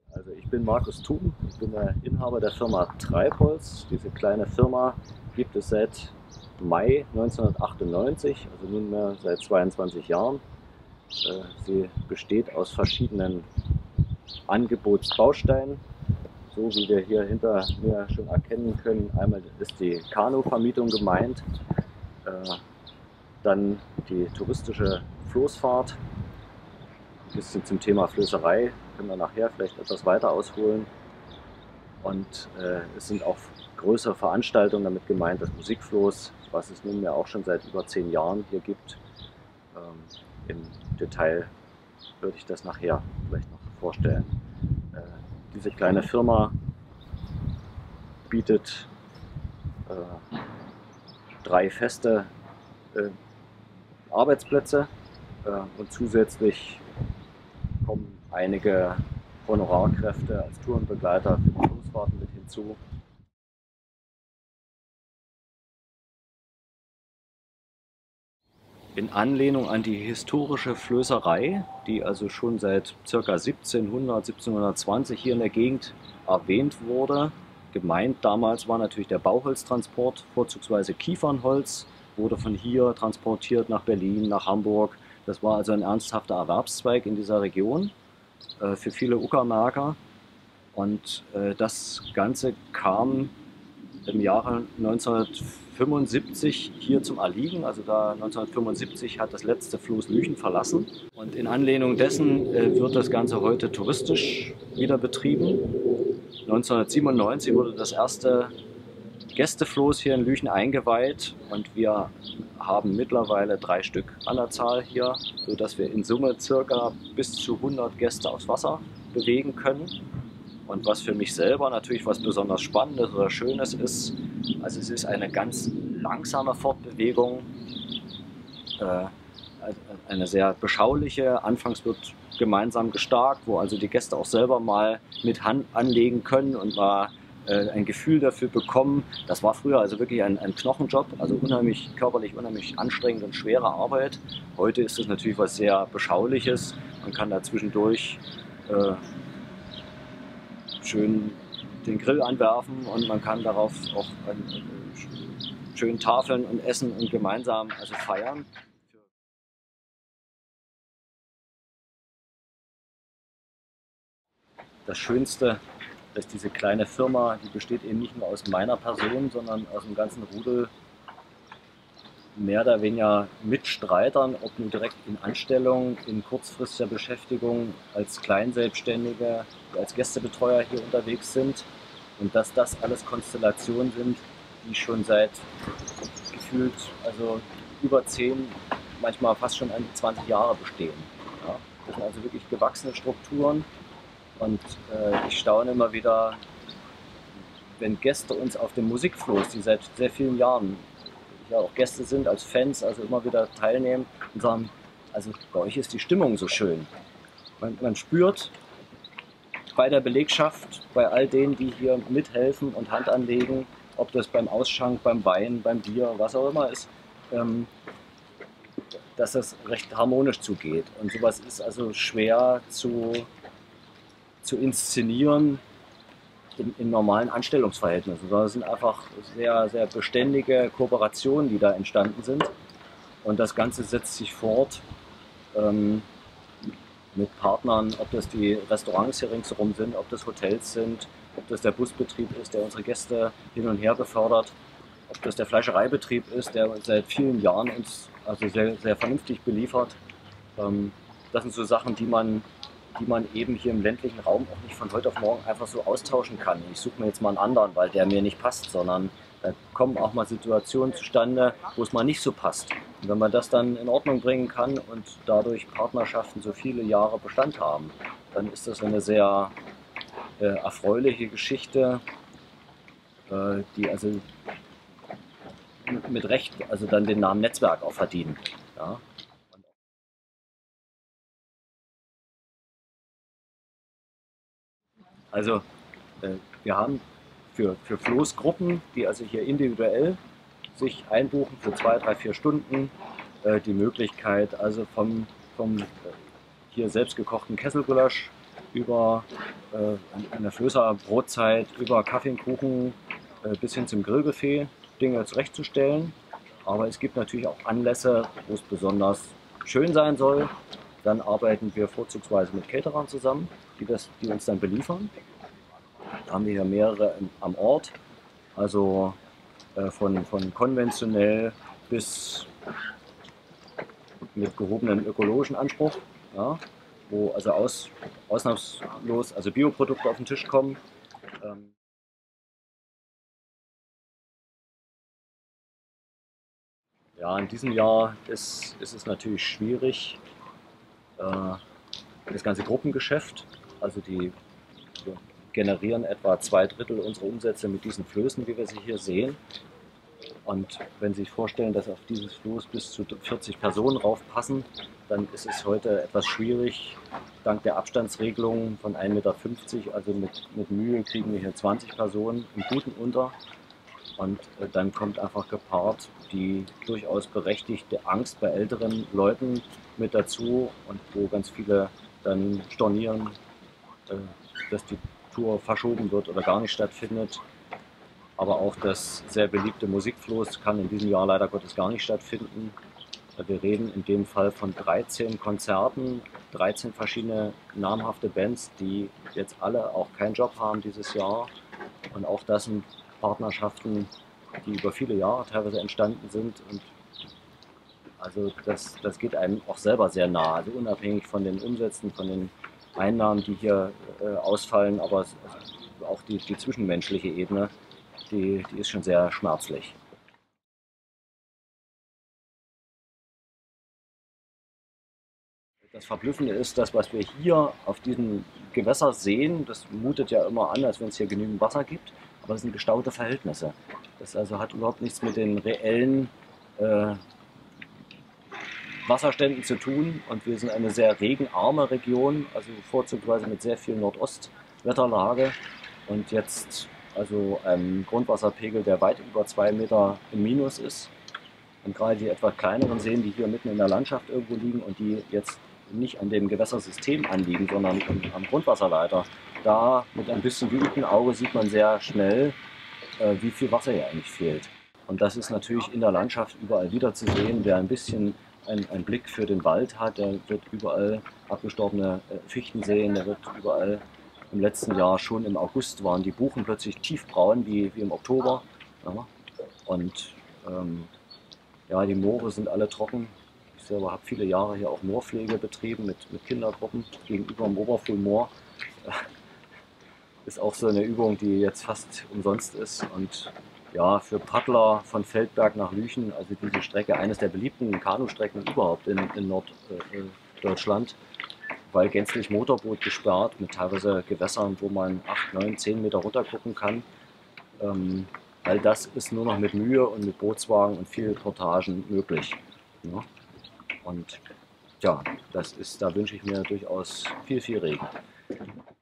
Also ich bin Markus Thum, ich bin der Inhaber der Firma Treibholz. Diese kleine Firma gibt es seit Mai 1998, also nunmehr seit 22 Jahren. Sie besteht aus verschiedenen Angebotsbausteinen, so wie wir hier hinter mir schon erkennen können. Einmal ist die Kanuvermietung gemeint, dann die touristische Floßfahrt. Ein bisschen zum Thema Flößerei können wir nachher vielleicht etwas weiter ausholen. Und es sind auch größere Veranstaltungen damit gemeint, das Musikfloß, was es nunmehr auch schon seit über 10 Jahren hier gibt. Im Detail würde ich das nachher vielleicht noch vorstellen. Diese kleine Firma bietet 3 feste Arbeitsplätze und zusätzlich kommen einige Honorarkräfte als Tourenbegleiter für die Floßfahrten mit hinzu. In Anlehnung an die historische Flößerei, die also schon seit ca. 1700, 1720 hier in der Gegend erwähnt wurde. Gemeint damals war natürlich der Bauholztransport, vorzugsweise Kiefernholz, wurde von hier transportiert nach Berlin, nach Hamburg. Das war also ein ernsthafter Erwerbszweig in dieser Region für viele Uckermärker. Und das Ganze kam im Jahre 1975 hier zum Erliegen. Also da 1975 hat das letzte Floß Lüchen verlassen. Und in Anlehnung dessen wird das Ganze heute touristisch wieder betrieben. 1997 wurde das erste Gästefloß hier in Lüchen eingeweiht und wir haben mittlerweile 3 Stück an der Zahl hier, sodass wir in Summe circa bis zu 100 Gäste aufs Wasser bewegen können. Und was für mich selber natürlich was besonders Spannendes oder Schönes ist, also es ist eine ganz langsame Fortbewegung, eine sehr beschauliche. Anfangs wird gemeinsam gestarkt, wo also die Gäste auch selber mal mit Hand anlegen können und mal ein Gefühl dafür bekommen. Das war früher also wirklich ein Knochenjob, also unheimlich körperlich, unheimlich anstrengend und schwere Arbeit. Heute ist es natürlich was sehr Beschauliches. Man kann da zwischendurch schön den Grill anwerfen und man kann darauf auch schön tafeln und essen und gemeinsam also feiern. Das Schönste ist diese kleine Firma, die besteht eben nicht nur aus meiner Person, sondern aus dem ganzen Rudel mehr oder weniger Mitstreitern, ob nun direkt in Anstellung, in kurzfristiger Beschäftigung, als Kleinselbstständige, die als Gästebetreuer hier unterwegs sind. Und dass das alles Konstellationen sind, die schon seit gefühlt also über 10, manchmal fast schon an die 20 Jahre bestehen. Ja, das sind also wirklich gewachsene Strukturen. Und ich staune immer wieder, wenn Gäste uns auf dem Musikfloß, die seit sehr vielen Jahren ja auch Gäste sind, als Fans, also immer wieder teilnehmen und sagen, also bei euch ist die Stimmung so schön. Man spürt bei der Belegschaft, bei all denen, die hier mithelfen und Hand anlegen, ob das beim Ausschank, beim Wein, beim Bier, was auch immer ist, dass das recht harmonisch zugeht. Und sowas ist also schwer zu inszenieren in normalen Anstellungsverhältnissen. Das sind einfach sehr, sehr beständige Kooperationen, die da entstanden sind. Und das Ganze setzt sich fort mit Partnern, ob das die Restaurants hier ringsherum sind, ob das Hotels sind, ob das der Busbetrieb ist, der unsere Gäste hin und her befördert, ob das der Fleischereibetrieb ist, der seit vielen Jahren uns also sehr, sehr vernünftig beliefert. Das sind so Sachen, die man eben hier im ländlichen Raum auch nicht von heute auf morgen einfach so austauschen kann. Ich suche mir jetzt mal einen anderen, weil der mir nicht passt, sondern da kommen auch mal Situationen zustande, wo es mal nicht so passt. Und wenn man das dann in Ordnung bringen kann und dadurch Partnerschaften so viele Jahre Bestand haben, dann ist das eine sehr erfreuliche Geschichte, die also mit Recht also dann den Namen Netzwerk auch verdienen. Ja? Also wir haben für Floßgruppen, die also hier individuell sich einbuchen für 2, 3, 4 Stunden, die Möglichkeit also vom hier selbst gekochten Kesselgulasch über eine Flößer Brotzeit, über Kaffee und Kuchen bis hin zum Grillbuffet Dinge zurechtzustellen. Aber es gibt natürlich auch Anlässe, wo es besonders schön sein soll. Dann arbeiten wir vorzugsweise mit Caterern zusammen, die uns dann beliefern. Da haben wir hier mehrere am Ort, also von konventionell bis mit gehobenem ökologischen Anspruch, ja, wo also ausnahmslos also Bioprodukte auf den Tisch kommen. Ähm, ja, in diesem Jahr ist es natürlich schwierig, das ganze Gruppengeschäft, also wir generieren etwa 2/3 unserer Umsätze mit diesen Flößen, wie wir sie hier sehen. Und wenn Sie sich vorstellen, dass auf dieses Floß bis zu 40 Personen raufpassen, dann ist es heute etwas schwierig. Dank der Abstandsregelung von 1,50 Meter, also mit Mühe kriegen wir hier 20 Personen im Guten unter. Und dann kommt einfach gepaart die durchaus berechtigte Angst bei älteren Leuten mit dazu und wo ganz viele dann stornieren, dass die Tour verschoben wird oder gar nicht stattfindet. Aber auch das sehr beliebte Musikfloß kann in diesem Jahr leider Gottes gar nicht stattfinden. Wir reden in dem Fall von 13 Konzerten, 13 verschiedene namhafte Bands, die jetzt alle auch keinen Job haben dieses Jahr. Und auch das sind Partnerschaften, die über viele Jahre teilweise entstanden sind. Und also das geht einem auch selber sehr nah. Also unabhängig von den Umsätzen, von den Einnahmen, die hier ausfallen, aber auch die zwischenmenschliche Ebene, die ist schon sehr schmerzlich. Das Verblüffende ist, das, was wir hier auf diesem Gewässer sehen, das mutet ja immer an, als wenn es hier genügend Wasser gibt, aber das sind gestaute Verhältnisse. Das also hat überhaupt nichts mit den reellen Wasserständen zu tun und wir sind eine sehr regenarme Region, also vorzugsweise mit sehr viel Nordostwetterlage und jetzt also einem Grundwasserpegel, der weit über 2 Meter im Minus ist. Und gerade die etwas kleineren Seen, die hier mitten in der Landschaft irgendwo liegen und die jetzt nicht an dem Gewässersystem anliegen, sondern am Grundwasserleiter, da mit ein bisschen geübtem Auge sieht man sehr schnell, wie viel Wasser hier eigentlich fehlt. Und das ist natürlich in der Landschaft überall wieder zu sehen. Wer ein bisschen einen Blick für den Wald hat, der wird überall abgestorbene Fichten sehen, der wird überall im letzten Jahr, schon im August, waren die Buchen plötzlich tiefbraun wie im Oktober. Ja. Und ja, die Moore sind alle trocken. Ich selber habe viele Jahre hier auch Moorpflege betrieben mit Kindergruppen gegenüber dem Oberfuhlmoor. Ist auch so eine Übung, die jetzt fast umsonst ist. Und ja, für Paddler von Feldberg nach Lüchen, also diese Strecke, eines der beliebten Kanustrecken überhaupt in Norddeutschland, weil gänzlich Motorboot gesperrt mit teilweise Gewässern, wo man 8, 9, 10 Meter runter gucken kann. All das ist nur noch mit Mühe und mit Bootswagen und viel Portagen möglich. Ja? Und ja, da wünsche ich mir durchaus viel Regen.